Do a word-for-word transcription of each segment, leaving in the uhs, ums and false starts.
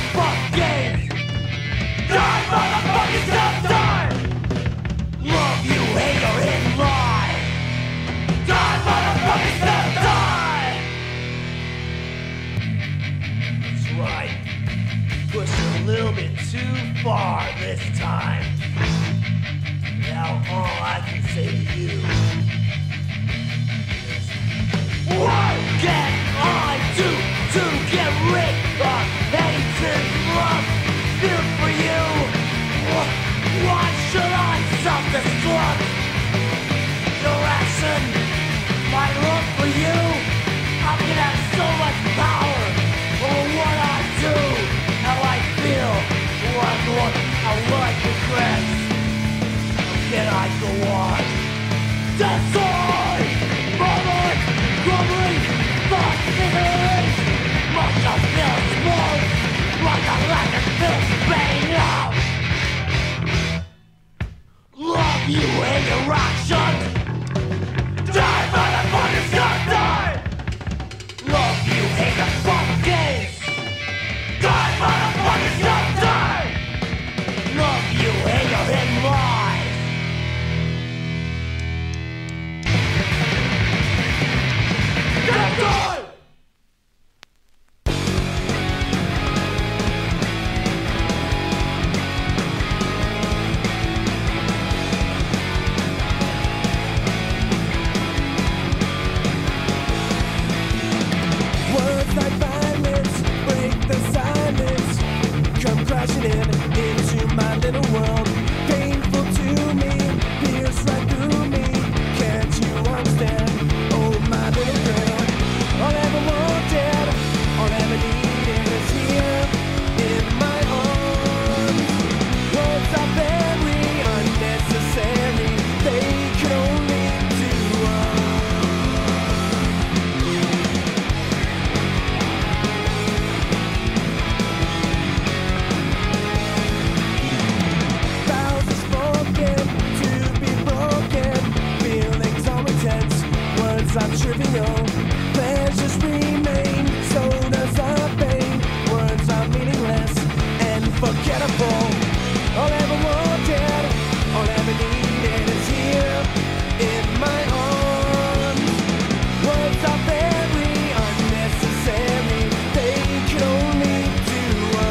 fuck games. Die, motherfuckers, stop, die. Love you, hate or in lie. Die, motherfuckers, stop, die. That's right. Pushed a little bit too far this time. Now all I can say to you is, what can I do to get rid of hate and love? Feel for you. Why should I self-destruct? Your action, my love for you. I can have so much power over what I do, how I feel, what I want, how life regrets. Can I go on? That's all! Mumbling, grumbling, thought misery. Must I feel smoke like a lack of feel pain out. Love you in your action. Die, motherfuckers, stop, die. Love you, hate the fuck games. Die, motherfuckers, stop, die. Love you, hate your hidden lies. Get die! Words like violence break the silence, come crashing in into my little world. Painful to me, pierce right through me. Can't you understand? Oh, my little girl. All I ever wanted, all I ever needed is here in my arms. Words are very unnecessary, they can only do vows are spoken to be broken. Feelings are intense, words are trivial. Pleasures remain, so does our pain. Words are meaningless and forgettable. All I ever wanted, all I ever needed is here in my arms. Words are very unnecessary, they can only do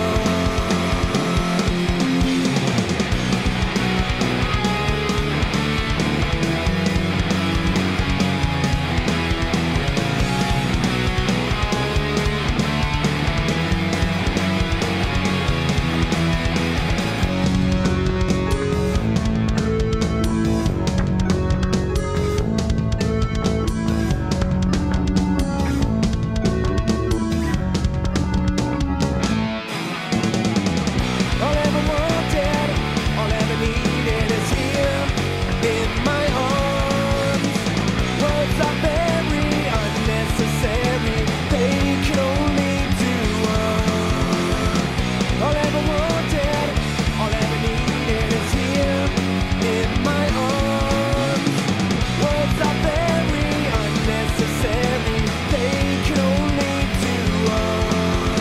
all I ever wanted, all I ever needed is here in my arms. Words are very unnecessary, they can only do one. All I ever wanted, all I ever needed is here in my arms. Words are very unnecessary, they can only do one.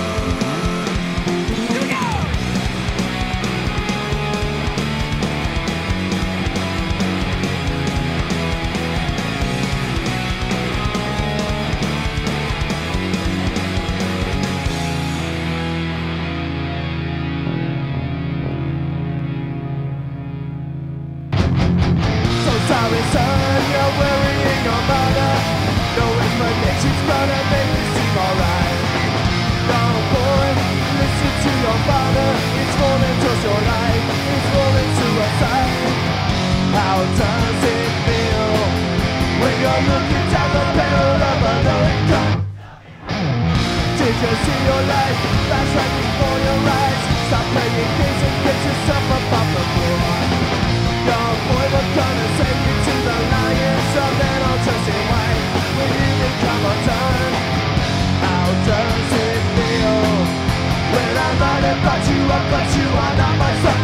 So sorry, son, you're worrying your mother. No explanations gonna make you seem alright. Young boy, listen to your father. It's more than just your life, it's more than suicide. How does it feel when you're looking down the barrel of another gun? Did you see your life flash right before your eyes? Stop playing games and get yourself up off the floor. Young boy, we're gonna send you to the lions, so then I'll just say why when you become a ton. How does it feel when I might have brought you up, but you are not my son?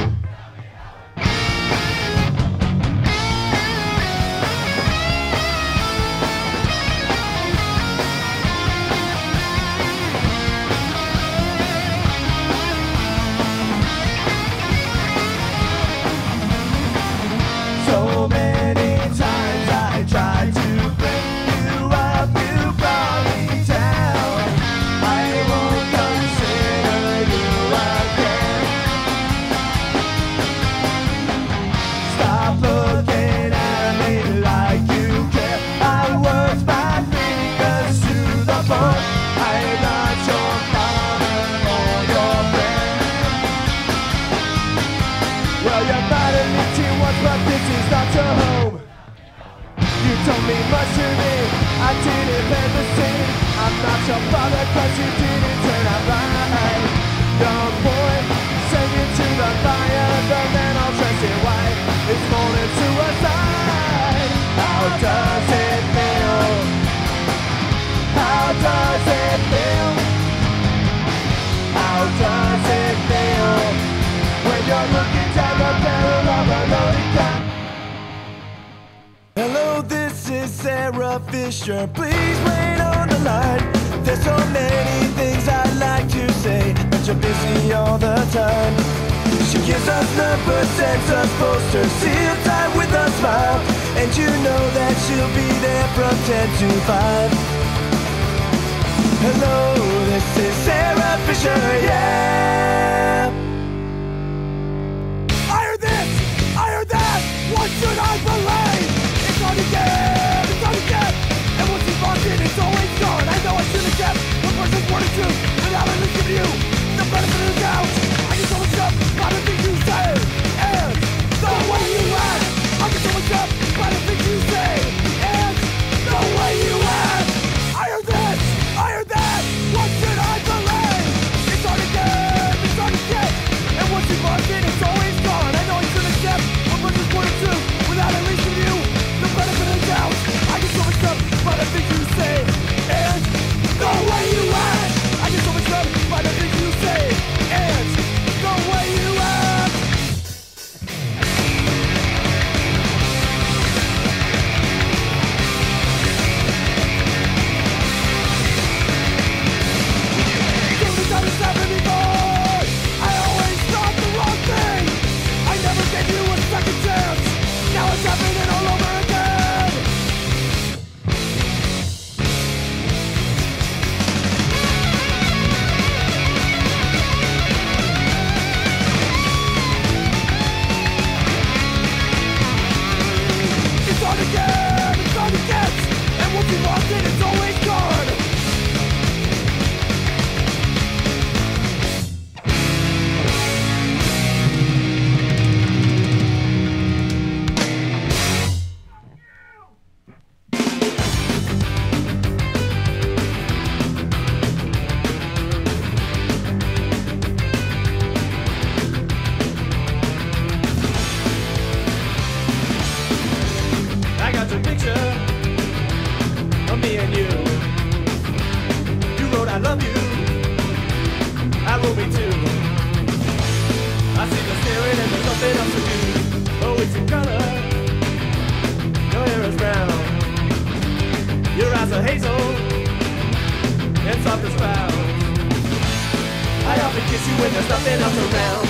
mean much to me. I didn't plant the seed. I'm not your father, cause you didn't turn out right. Young boy, singing to the fire. The man all dressed in white is mourning suicide. How does it feel? How does it feel? How does it feel when you're looking down the barrel of a loaded gun? Hello, this is Sarah Fisher. Please wait on the line. There's so many things I'd like to say, but you're busy all the time. She gives us numbers, sends us posters, sealed tight with a smile, and you know that she'll be there from ten to five. Hello, this is Sarah Fisher, yeah. I heard this, I heard that, what should I believe? It's on again, it's on again, and once it's locked in, it's always gone. I know I should have kept the person's word or two, without at least giving you the benefit of the doubt. I get so much up by the things you say, and the way you act. I get so much up by the things you say, and the way you act. I heard this, I heard that, what should I believe? It's hard to get, it's hard to get, and once you mark it, it's always gone. I know I should have kept a person's word or two, without at least giving you the benefit of the doubt. I get so much up by the things you say, and the way you act. I get so much up by the things you say, and the way you act. So many times it's happened before. I always thought the wrong thing. I never gave you a second chance. Now it's happening all over again. It's hard to get, it's hard to get, and once you lost it, it's always gone. I got your picture of me and you. You wrote I love you, I wrote me too. I see the staring and there's nothing else to do. Oh, it's in color, your hair is brown, your eyes are hazel and soft as clouds. I often kiss you when there's nothing else around.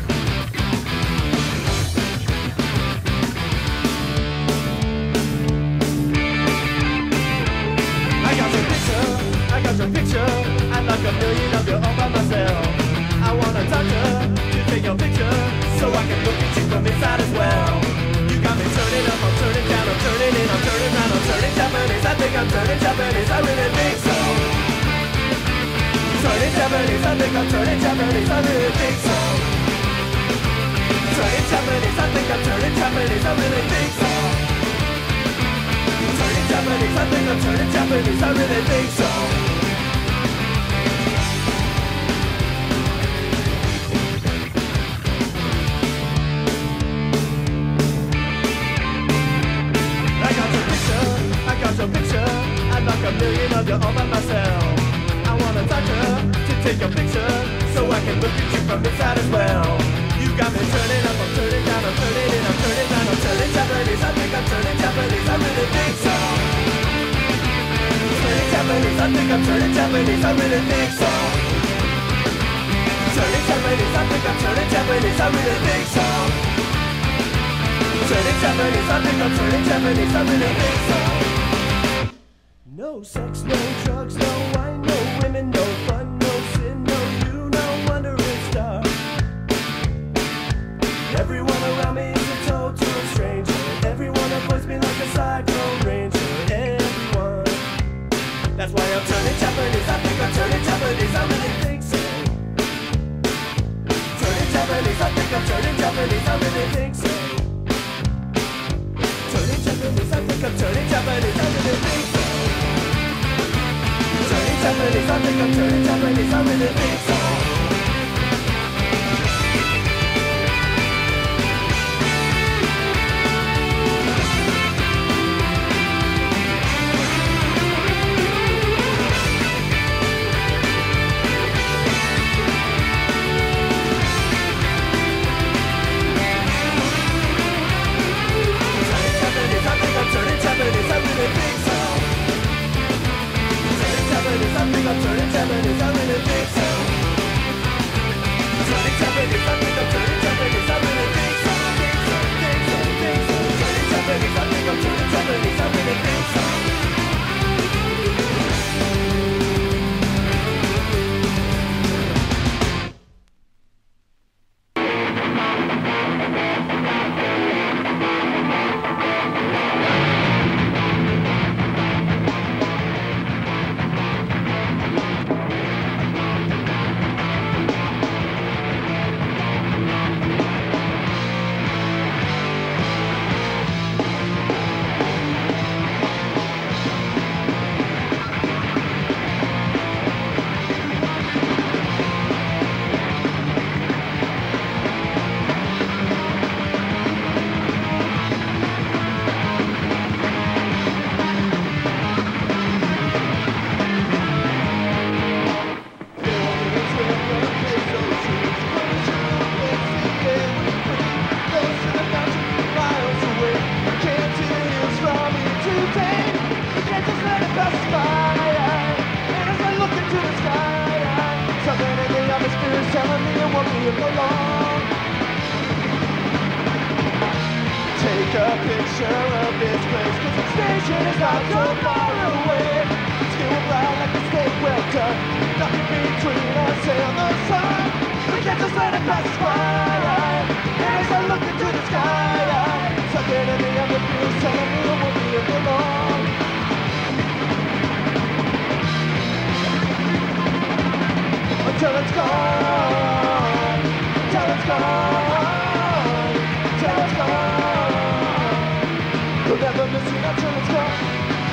I got your picture, I'd like a million of you all by myself. I want a doctor to take your picture, so I can look at you from inside as well. You got me turning up, I'm turning down, I'm turning in, I'm turning round, I'm turning Japanese. I think I'm turning Japanese, I really think so. Turning Japanese, I think I'm turning Japanese, I really think so. Turning Japanese, I think I'm turning Japanese, I really think so. Turning Japanese, I think I'm turning Japanese, I really think so. I got your picture, I got your picture, I'd like a million of you all by myself. I want a doctor to take your picture, so I can look at you from inside as well. You got me turning up, I'm turning down, I'm turning in, I'm turning down, I'm turning Japanese, I think I'm turning Japanese, I really think so. Turning Japanese, I think I'm turning Japanese, I really think so. Turning Japanese, I think I'm turning Japanese, I really think so. Turning Japanese, I think I'm turning Japanese, I really think so. No sex, no drugs, no wine, no women, no fun, no sin, no you, no wandering star. Everyone around me is a total stranger. Everyone avoids me like a cyclone ranger. Everyone. That's why I'm turning Japanese. I think I'm turning Japanese. I really think so. Turning Japanese. I think I'm turning Japanese. I really think so. Turning Japanese. I think I'm turning Japanese. think I'm turning Japanese, I really think so. Take a picture of this place, cause the station is not so far away. Still bright like a steak well done, nothing between us and the sun. We can't just let it pass us by. And as I look into the sky, something in the other feels telling me it won't be here long. Until it's gone, until it's gone, until it's gone. You'll never miss it until it's gone.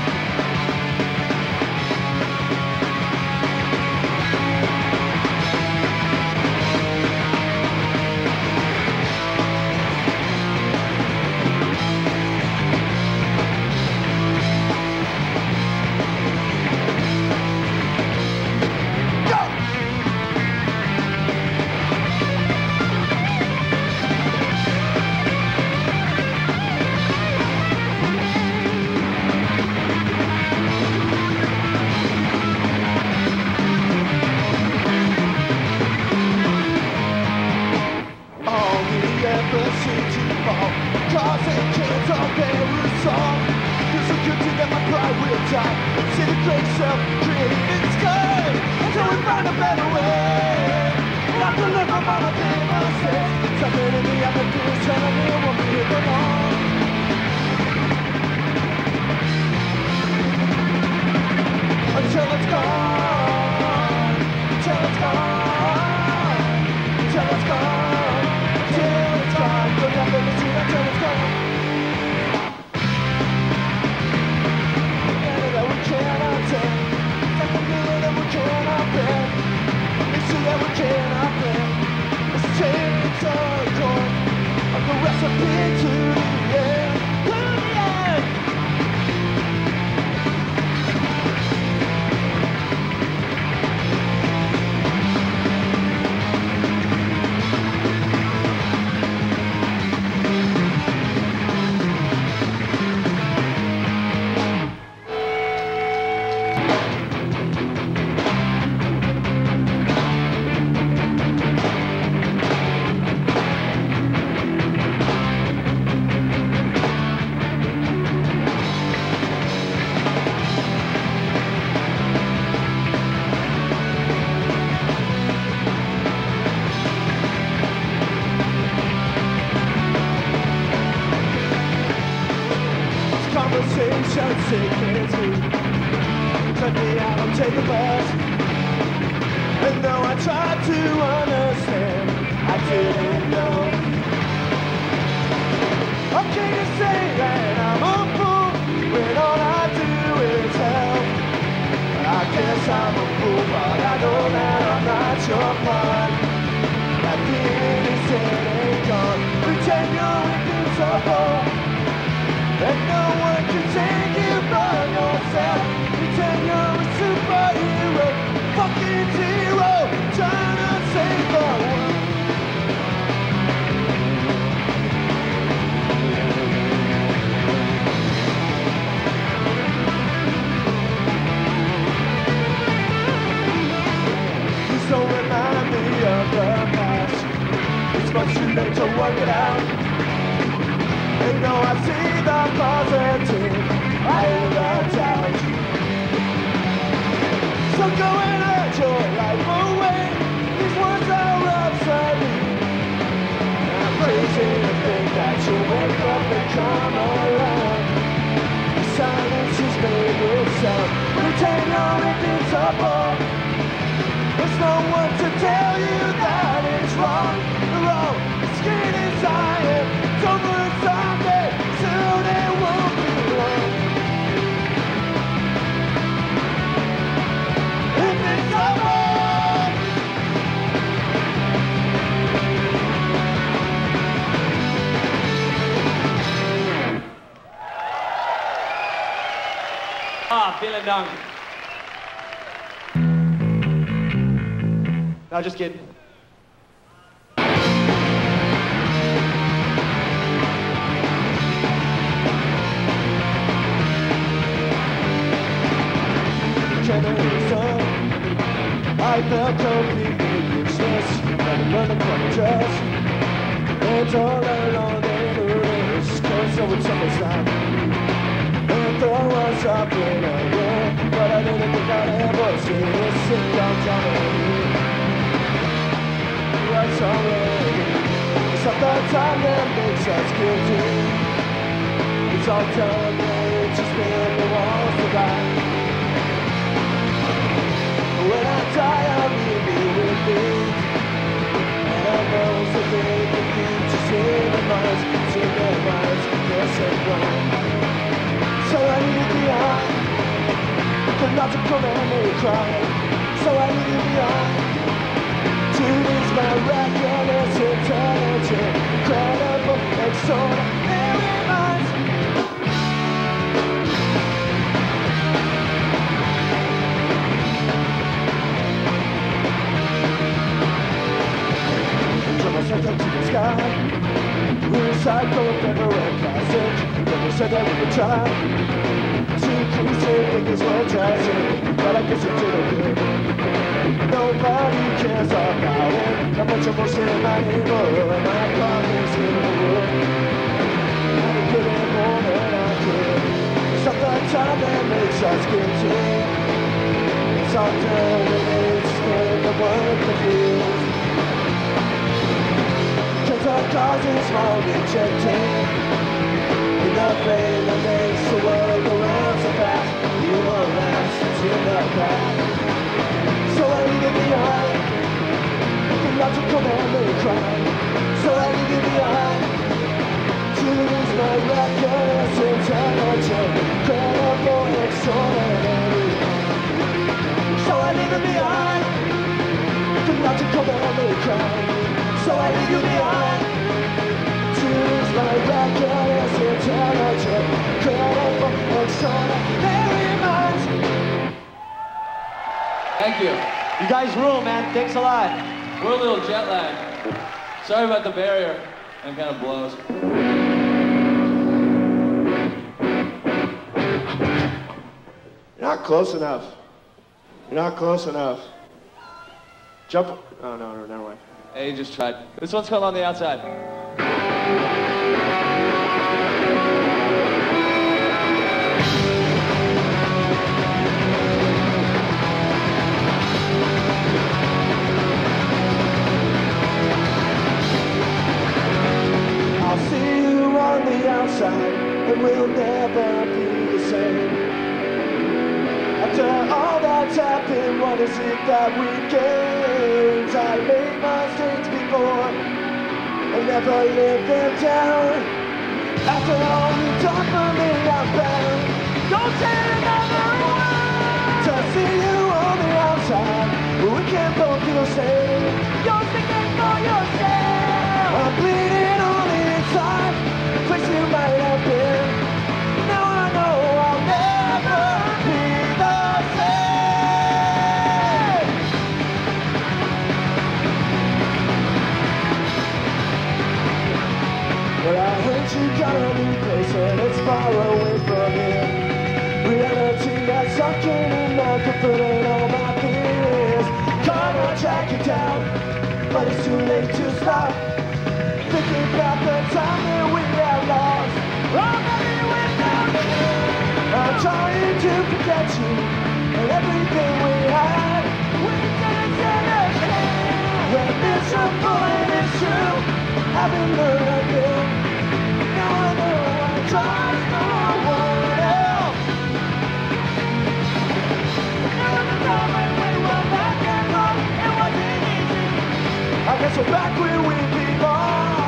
Causing kids on their song. It's a good thing that my pride will die. See the great self creating sky until we find a better way. Not to live among our mistakes. Something in the atmosphere is telling me it won't be here for long. Until it's gone. Until it's gone. Until it's gone. Until it's gone. You'll never miss it until it's gone. Together that we cannot take. Something new that we cannot bear. Issue that we cannot bear. Let's change the course of the recipe to the end. To the end. Conversation sickens me. Took me out, I'll take a bus. And though I tried to understand, I didn't know. How can you say that I'm a fool when all I do is help? I guess I'm a fool, but work it out. And though I see the positive, I hear the doubt. So go and let your life away. These words are upsetting. I'm crazy to think that you wake up and come around. Silence is made with sound. Pretend you're invincible. There's no one to tell you that it's wrong. The road is skin is iron. It's over someday. Soon it won't be long. Invincible. Ah, vielen Dank. No, just kidding. I felt completely useless. Never learned to come dress. And all alone in the race. Cause over someone's time. And throw us up in a room. But I didn't think I'd ever see this. Sit down, Johnny. What's already? It's not the time that makes us guilty. It's all done, it's just been the walls to die. When I die, I'll leave you with me. And I know so big the future's in the minds, it's in their minds, yes and wrong. So I leave you behind, but not to come and make me cry. So I leave you behind, to lose my reckless intelligence, incredible, extraordinary minds. Sent up to the sky. We recycle February plastic. Never said that we would try to increase it, think it's fantastic. But I guess it didn't good. Nobody cares about it. How much emotion in my neighborhood, and my problems in the world. I've been giving more than I could. It's not the time that makes us guilty. It's all done and it's still the work that feels. That causes more rejecting. In the pain that makes the world go round so fast, you won't last until the past. So I leave you behind, the logical man may cry. So I leave you behind, to lose my reckless intelligence, incredible, extraordinary. So I leave you behind, the logical man may cry. So I leave you behind, to lose my reckless intelligence, incredible, extraordinary minds. Thank you. You guys rule, man. Thanks a lot. We're a little jet lagged. Sorry about the barrier. It kind of blows. You're not close enough. You're not close enough. Jump. Oh, no, no, never mind. Hey, you just tried. This one's called On the Outside. I'll see you on the outside, and we'll never be the same. After all that's happened, what is it that we gained? I made mistakes before, and never lived them down. After all you've done for me, I'm bound. Don't say another word. To see you on the outside, but we can't both do the same. You're thinking for yourself. I'm bleeding on the inside, the place you might have been. Now I know I'll never be the same. But I heard you got a new place and it's far away from here. Reality has sunk in and I'm fulfilling all my fears. Come on, track you down, but it's too late to stop. Thinking back attention and everything we had. We didn't stand a chance. We're miserable and it's true. Haven't learned a thing. Now I know I trust no one else. There was a time when we were back and home. It wasn't easy. I guess we're back where we belong.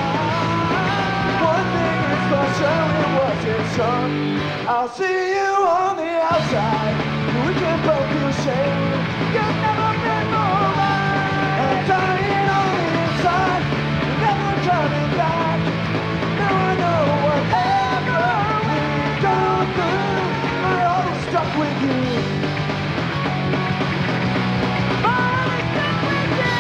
One thing is for sure, it wasn't sure. I'll see you on the outside. We can both feel shame. You've never been more right. I'm dying on the inside. You're never coming back. Now I know whatever we go through, my heart is stuck with you. My heart is stuck with you.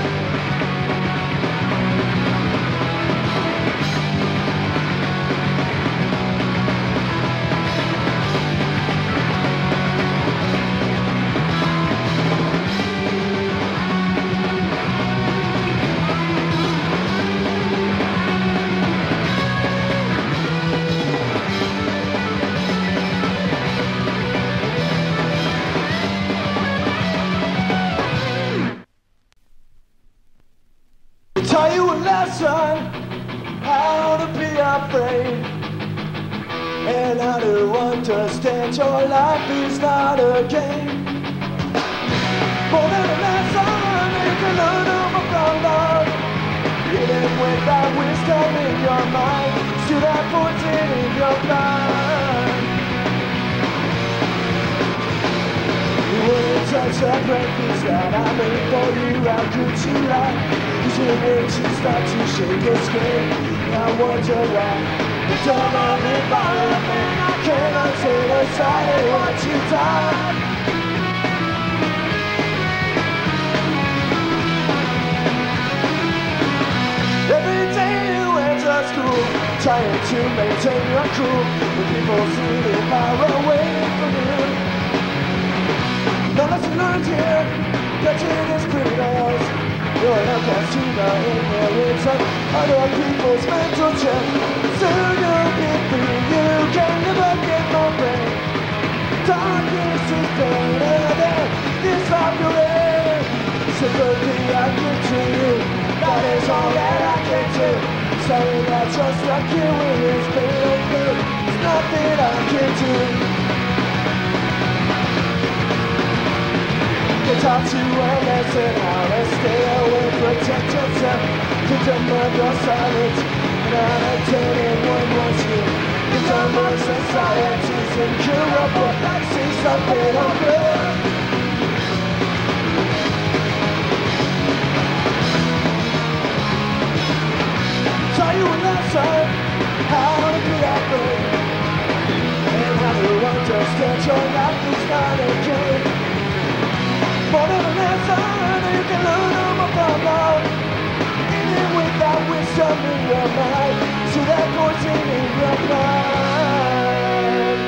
Tell you a lesson, how to be afraid, and how to understand your life is not a game. More than a lesson, you can learn them from love. Even with that wisdom in your mind, still that poison in your blood. You wouldn't touch that breakfast that I made for you, how could you lie? Cause it makes you start to shake and scream. I wonder why the dawn of environment I cannot set aside and watch you die. Every day you enter school, trying to maintain your cool, when people sleep far away from you. No lesson learned here, prejudice prevails. You're a consumer inheritance other people's mental check. Soon you'll be free, you can never get more pain. Darkness is better than this life you're in. Sympathy I give to you, that is all that I can do. Sorry that you're stuck here with this pain, there's nothing I can do. They taught you a lesson how to stay away, protect yourself, condemn of your silence. Nine out of ten and one was you. Condemn of society's incurable. See something over. Tell you a lesson how to be afraid, and how to understand your life is not a game. More than a lesson, you can learn them from love. Even with that wisdom in your mind, see that poison in your blood.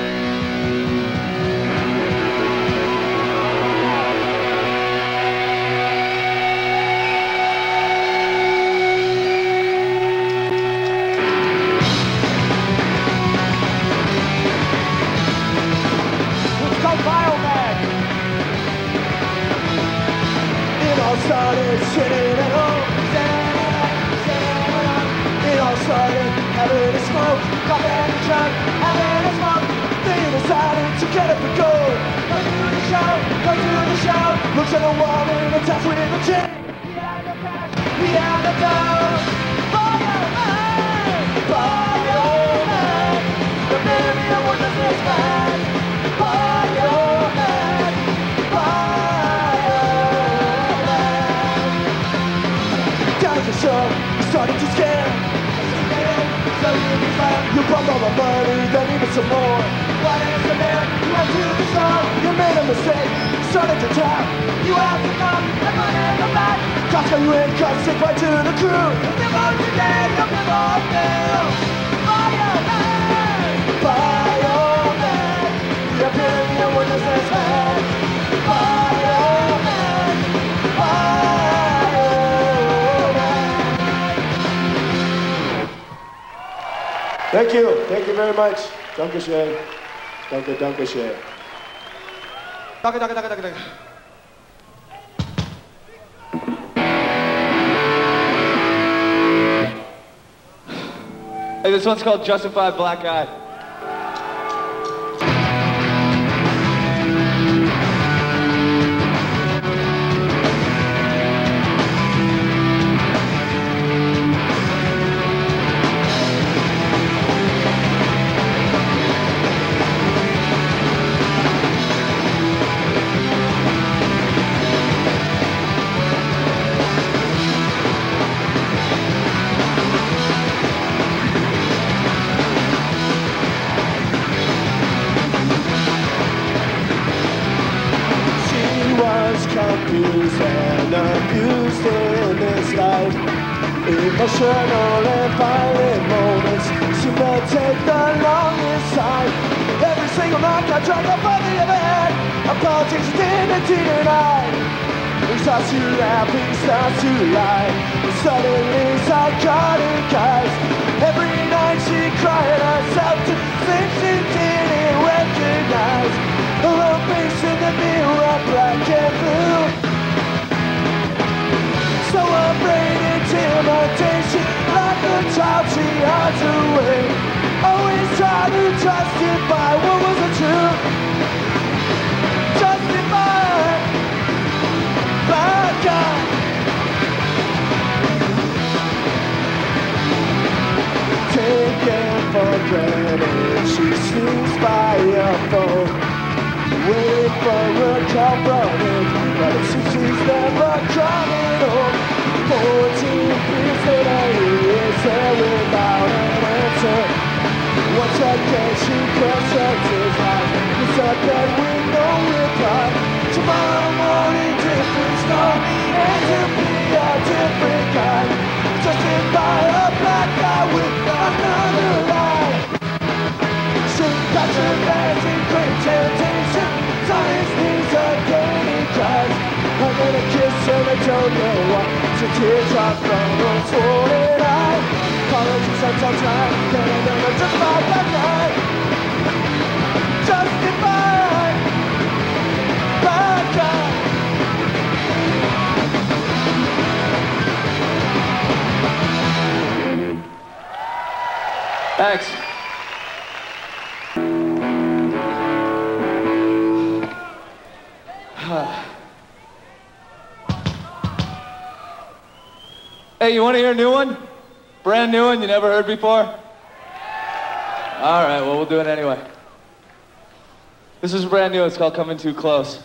It's called Biomag. It all started sitting at home. It all started having a smoke, coffee and a drunk, having a smoke. Then you decided to get up and go. Go to the show, go to the show. Looks at the wall and attacks with a chain. He had the cash, he had the dough. Fireman, fireman, the million was a businessman. Fireman, fireman. Down at the show, you started to scare. You pumped all the money, then even some more. What is the man? You went to the store, you made a mistake, started to tap. You have to come and put in the back. Costco, you in cuts, stick right to the crew. You're both today, you're both new. Fireman, fireman, the epitome of witness man. Fireman, fireman. Thank you, thank you very much. Danke schön. Danke, danke schön. Doggy, doggy, doggy, doggy, doggy. Hey, this one's called Justified Black Eye. Confused and abused in this life. Emotional and violent moments seem to take the longest time. Every single night I drop up on the other hand. Apologies identity tonight. He starts to laugh, he starts to lie. And suddenly psychotic eyes. Every night she cried herself to things she didn't recognize. Her own face in the mirror, black and blue. So afraid intimidation, like a child she hides away. Always try to justify what wasn't true. Justify, black eye. Taken for granted, she sleeps by her phone. Wait for a call from him, but it seems she's never coming home. Fourteen years later, he is there without an answer. Once again, she questions his life. It's a bed with no reply. Tomorrow morning, different story, and he'll be a different guy. Justify a black guy with another lie. She got your bags in great temptation. On his knees again he cries. I'm gonna kiss him and don't know what. So teardrop from her swollen eye. Apologies I don't try. Then I never justify that night. Justify that guy. Thanks. Hey, you want to hear a new one? Brand new one you never heard before? All right, well, we'll do it anyway. This is brand new. It's called Coming Too Close.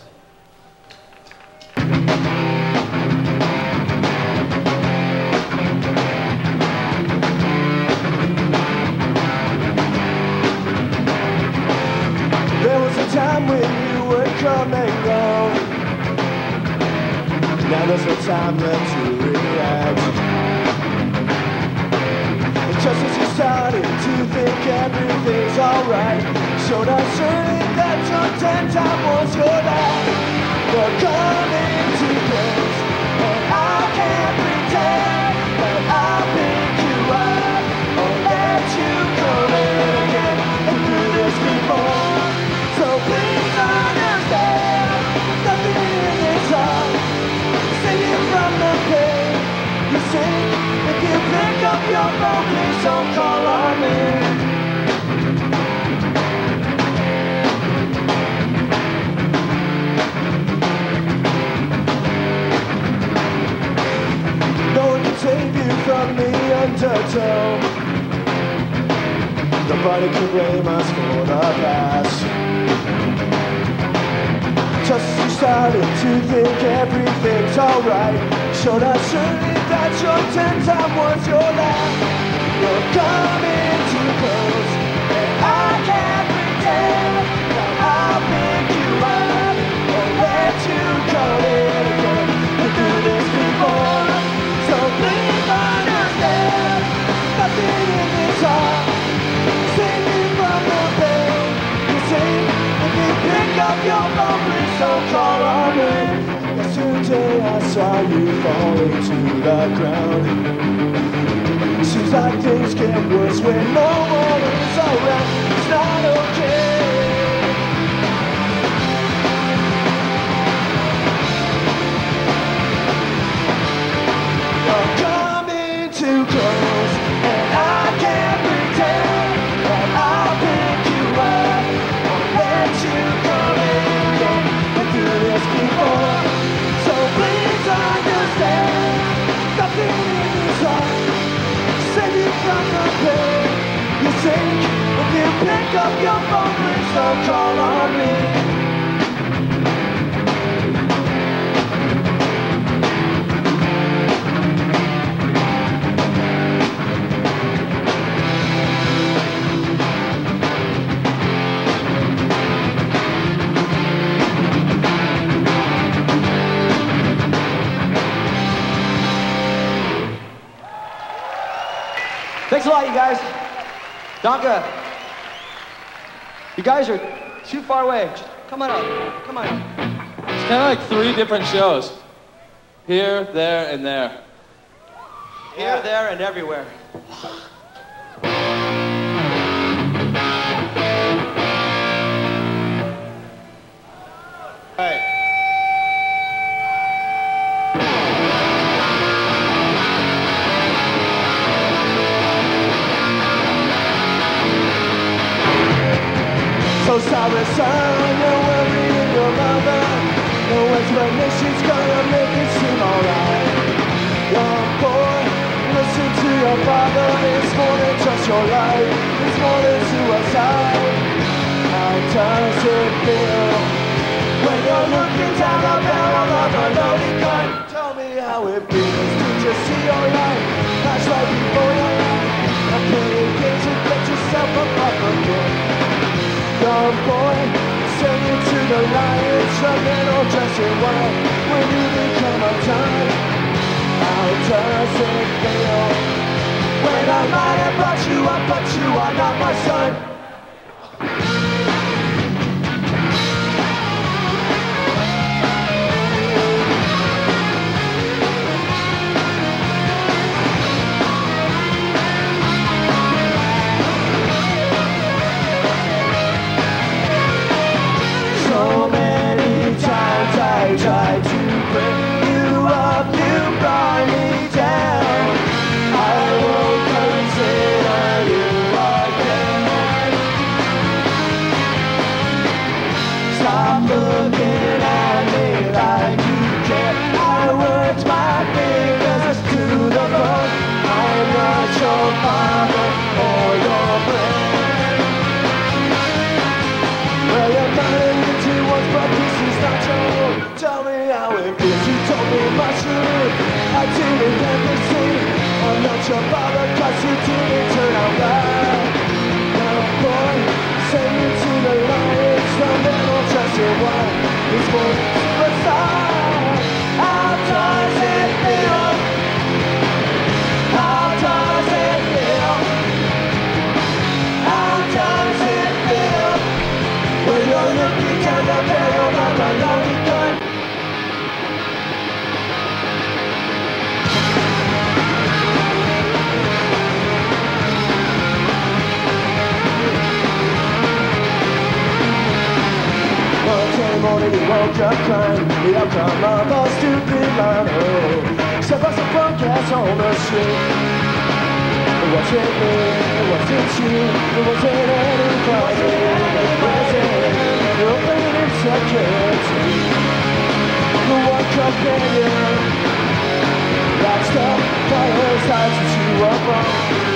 There was a time when you would come and go. Now there's no time left to react. And just as you started to think everything's alright, showed us certain that your ten time was your last. You're coming too close, and I can't pretend that I'll pick you up or let you come in again and do this before. So please understand, nothing in this heart. Singing from the pain, you sing. If you pick up your phone, please don't call on me. No one can save you from the undertow. Nobody can blame us for the past. Just as you started to think everything's alright, showed us surely that your ten time was your last. You're coming too close, and I can't pretend that I'll pick you up or let you come in again. We do this before, so please understand, nothing in this heart. Singing from the pain, you sing. If you pick up your phone, please don't call on me. Yesterday I saw you falling to the ground. Seems like things get worse when no one is around. It's not okay. up your phone, please don't call on me. Thanks a lot, you guys. Danke. You guys are too far away. Just come on up. Come on. It's kind of like three different shows. Here, there, and there. Here, there, and everywhere. So sorry, son, you're worrying your mother. No explanation's gonna make it seem alright. Young boy, listen to your father. It's more than just your life. It's more than suicide. How does it feel when you're looking down the barrel of a loaded gun? Tell me how it feels. Did you see your life flash right before your eyes? A playing game to get yourself up off again. Young boy, singing to the lions, a man all dressed in white. When you become a time, how does it feel when I might have brought you up, but you are not my son? So many times I tried to bring you up, you brought me down. I won't consider you again. Stop looking at me like you care. I worked my fingers to the bone. I'm not your father or your friend. Well, you're not once, but this is not your own. Tell me how it feels. You told me my truth. I didn't ever see. I'm not your father, cause you didn't turn out right. Now, boy, say it to the lions. The man will trust your wife. It's for suicide. How does it feel? How does it feel? How does it feel when you're looking down the barrel of a loaded gun? Monday morning you woke up crying, the outcome of a stupid line. Oh, step by some punk ass on the street. It wasn't me, it wasn't you, it wasn't anybody. It wasn't your pain insecurity. The one companion that's the fire sides that you were wrong.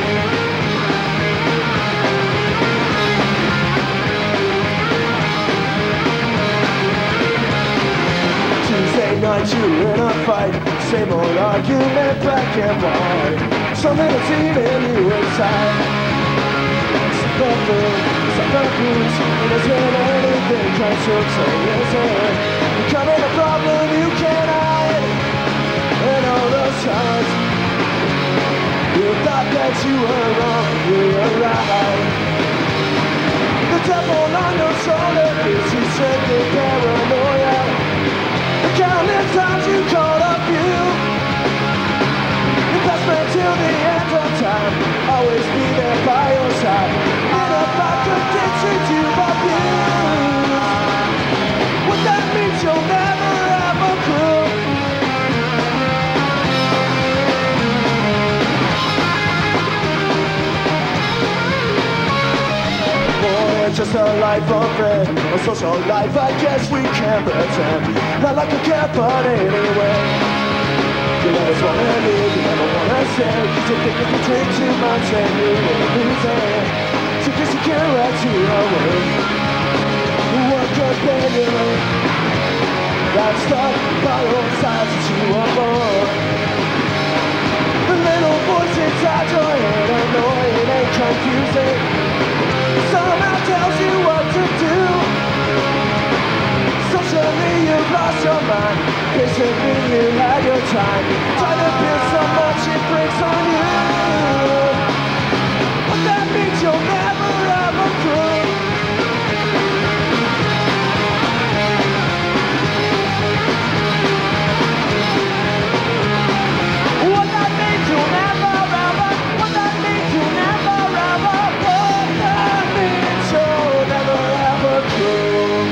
Tuesday night you were in a fight, same old argument, black and white. Something that's eating you inside. Some food, some booze, and isn't anything trying to say is it? Becoming a problem you can't hide. And all those times you thought that you were wrong, you were right. The devil on your shoulder gives you strength and paranoia. The countless times you called up you. Best friend till the end of time, always be there by your side. In a contradiction to abuse, what that means you'll never have a clue. Boy, it's just a life of red, a social life I guess we can pretend. Not like a cat, but anyway. You always wanna live, you never wanna say. You think if you drink too much and you will lose it. So kiss your walking right to your work. What could pendulum got stuck by all sides that you were born. The little voice inside your head, annoying and confusing, somehow tells you what to do. Socially you've lost your mind, patiently you had your time, trying to build so much it breaks on you. But that means you'll never ever grow. What that means you'll never ever, what that means you'll never ever, what that means you'll never ever grow.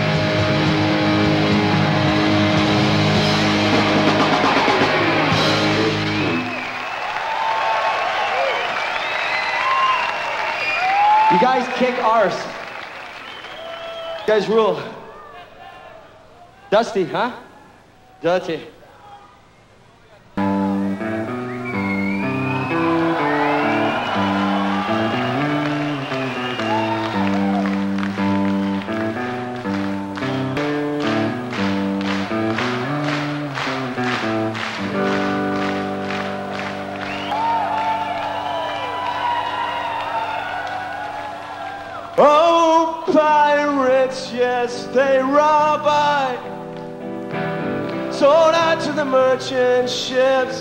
You guys kick arse. You guys rule. Dusty, huh? Dirty. Oh, pirates, yes, they rob I. Sold out to the merchant ships.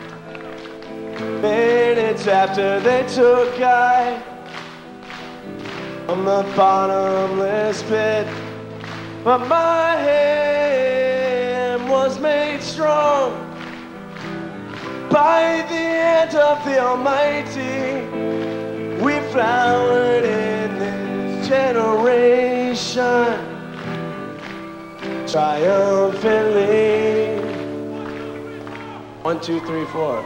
Minutes after they took I on the bottomless pit. But my hand was made strong by the hand of the Almighty. We flowered in this generation triumphantly. One, two, three, four.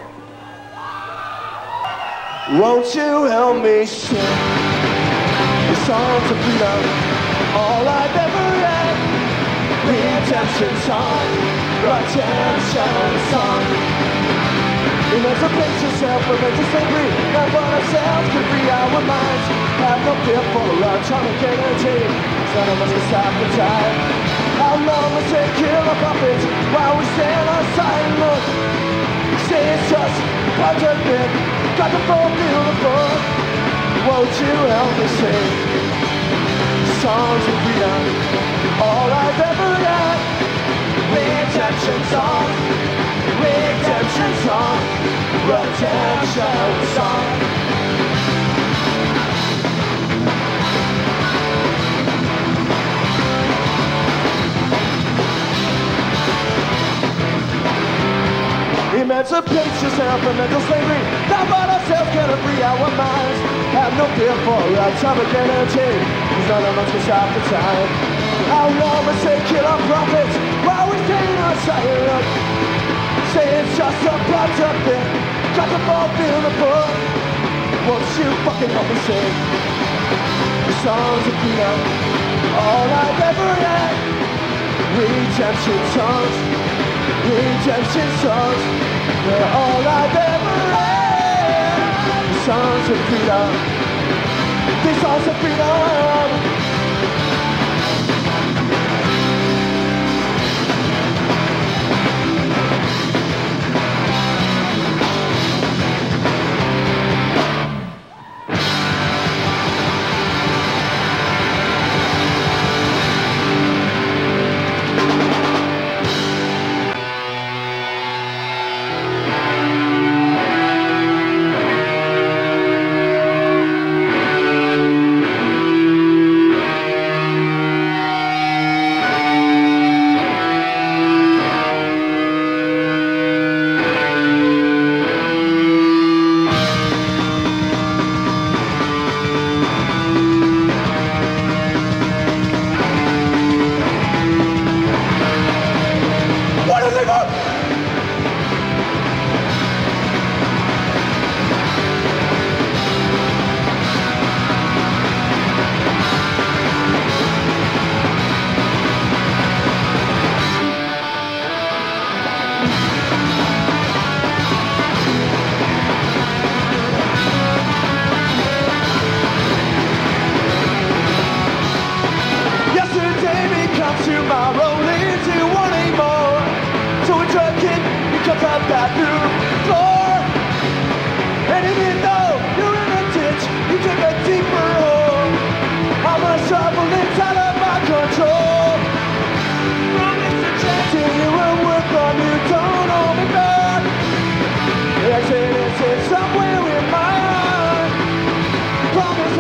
Won't you help me sing the songs of freedom, all I've ever had? Redemption song, redemption song. Emancipate yourself from mental slavery, not for ourselves to free our minds. Have no fear for atomic energy, none of us can stop the tide. How long will it kill our prophets while we stand aside and look? Say it's just part of it, got to fulfill the book. Won't you help me sing songs of freedom, all I've ever had? Redemption song, redemption song, redemption song. Emancipate yourself from mental slavery, not by ourselves can free our minds. Have no fear for atomic energy, cause none of us can stop the time. How long must they kill our prophets while we stand outside and look? Say it's just a plot of it, got to fulfill the book. Won't you fucking help me sing the songs of freedom, all I've ever had? Redemption songs, redemption songs, they're all I've ever had. The songs of freedom, these songs of freedom.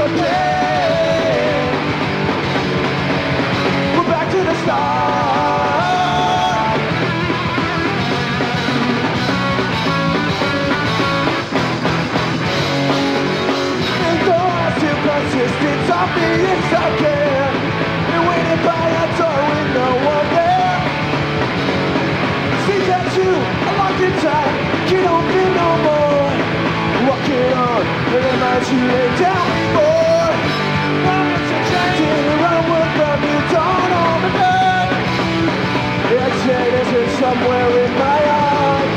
pain. We're back to the start. And though I still persistent of being stuck in and waiting by a door with no one there. See that you are locked inside, can't open no more. Walking on, and am I too late down before? Promise to change it around with from you dawn on the bed. It's innocent somewhere in my heart.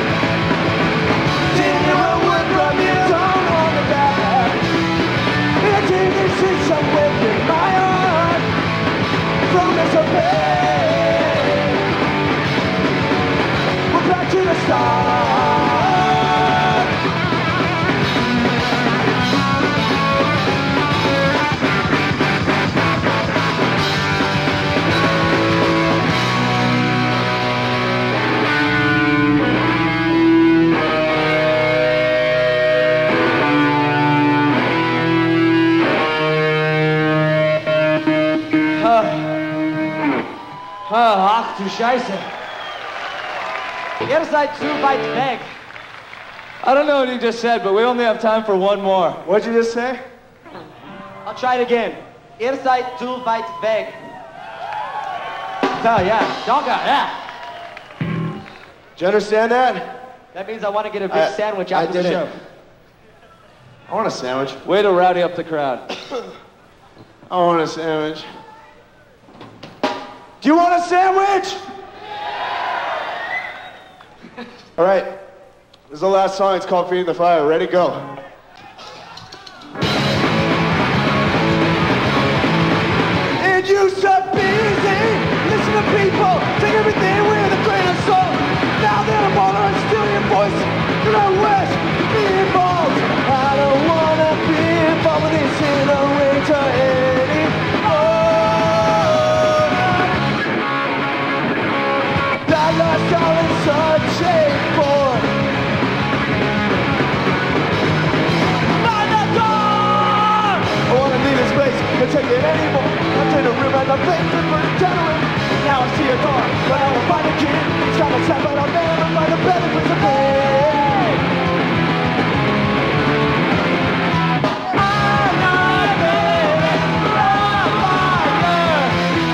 Didn't run with from you dawn on the bed. It's innocent somewhere in my heart. Promise of pain. We're back to the start. Ach du Scheiße. Ihr seid zu weit weg. I don't know what he just said, but we only have time for one more. What'd you just say? I'll try it again. Ihr seid zu weit weg. So, yeah. Danke, yeah. Did you understand that? That means I want to get a big I- sandwich I after the didn't. show. I want a sandwich. Way to rowdy up the crowd. I want a sandwich. Do you want a sandwich? All right. This is the last song. It's called Feeding the Fire. Ready, go. It used to be easy. Listen to people. Take everything with a grain of salt. Now that I'm older and still your voice, and I wish to be involved. I don't want to be involved with this in a winter anymore. That lost all in such a for. I wanna leave this place, can't take it anymore. I take a room and I'm thinking for the gentleman. Now I see a door, but I will find a key. It's time to step out, I'll never find a better for some pain. I'm not ready for fire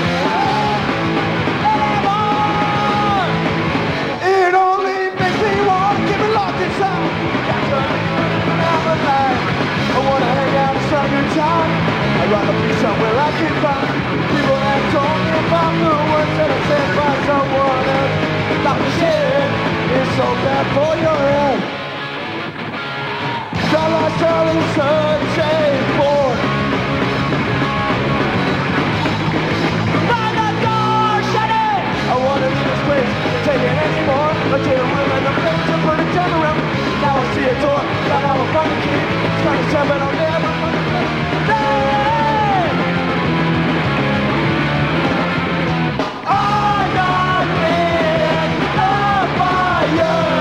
anymore. It only makes me want to get me locked inside. That's what I'm alive. I wanna hang out in summertime. I'd rather be somewhere I can find people that told me about the words that are said by someone else. Stop the shit, it's so bad for your head. That lost all in such a for. Find the door, shut it! I wanna leave this place, can't take it anymore. I take a room and I'm thinking for the gentleman. Now I see a door, but I will find a key. It's kind of sad, but I'll never find a place. I'm not ready for fire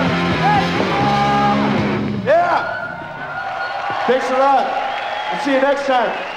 anymore. Yeah. Thanks a lot. I'll see you next time.